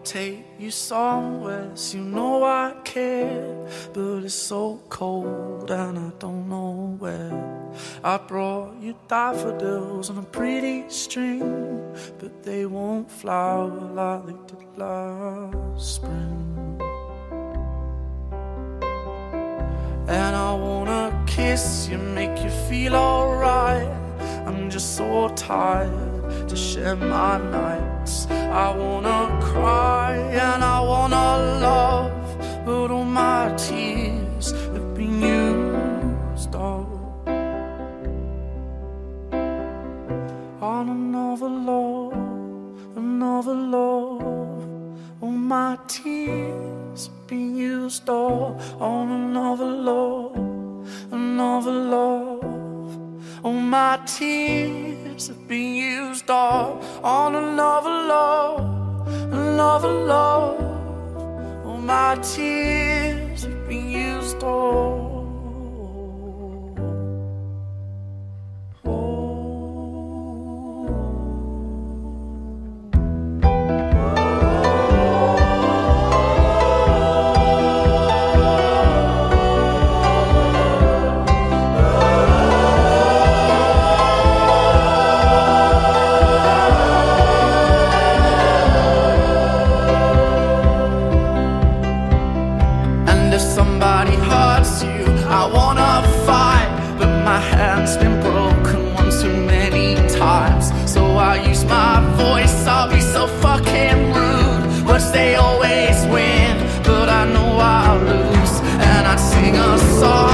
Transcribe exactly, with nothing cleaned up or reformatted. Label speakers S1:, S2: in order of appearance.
S1: take you somewhere, so you know I care. But it's so cold and I don't know where. I brought you daffodils on a pretty string, but they won't flower like they did last spring. And I wanna kiss you, make you feel alright. I'm just so tired to share my nights. I wanna cry and I wanna love, but all my tears have been used up on another love, another love. All my tears have been used up on another love, another love. All my tears have been used up on another love, another love. All my tears have been used up. Somebody hurts you, I wanna fight, but my hand's been broken one too many times. So I use my voice, I'll be so fucking rude. Words they always win, but I know I'll lose. And I'd sing a song